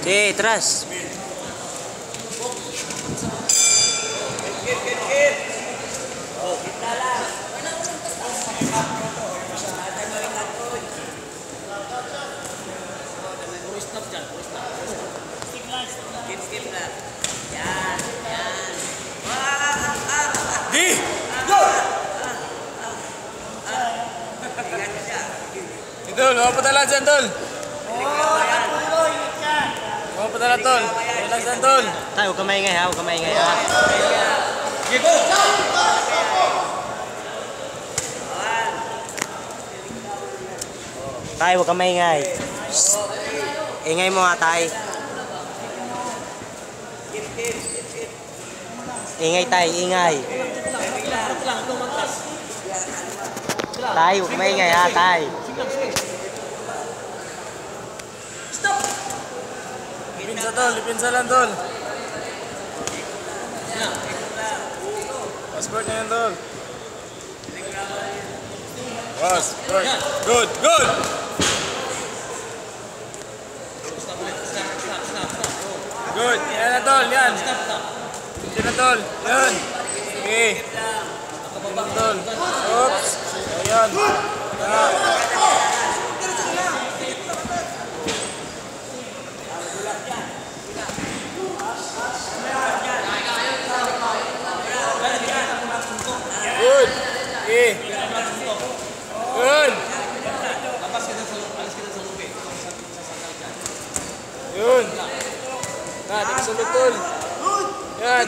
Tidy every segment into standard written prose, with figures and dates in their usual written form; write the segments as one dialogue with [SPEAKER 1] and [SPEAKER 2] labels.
[SPEAKER 1] Sige, tras. Di! Idol, mga padala dyan, Tol. Mga padala, Tol. Ilang dyan, Tol.
[SPEAKER 2] Tay, huwag ka maingay ha, huwag ka maingay ha. Tay, huwag ka maingay. Ingay mo ha, Tay. Ingay, Tay, ingay. Tay, huwag ka maingay ha, Tay.
[SPEAKER 1] Lipinsa, Tol. Lipinsa lang, Tol. Passport na yan, Tol. Passport. Good, good! Good. Yan na, Tol. Yan. Yan na, Tol. Yan. Okay. Yan na, Tol. Oops. Ayan. Good. Okay. Good. Yun. Nah, di kesulot, Tol. Yan.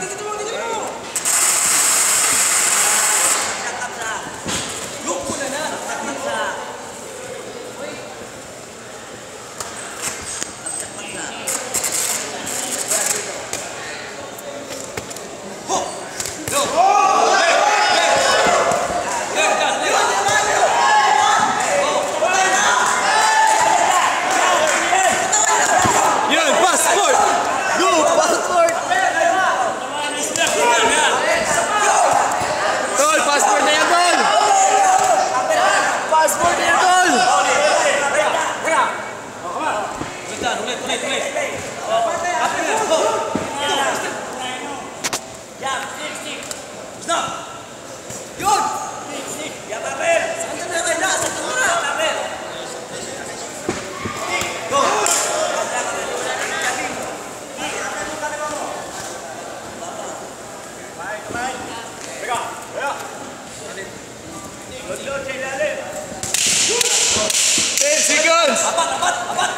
[SPEAKER 1] Seconds! Apat!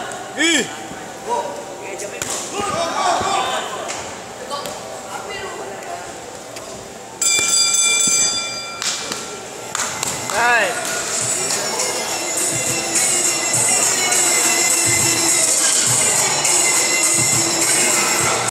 [SPEAKER 1] Nice!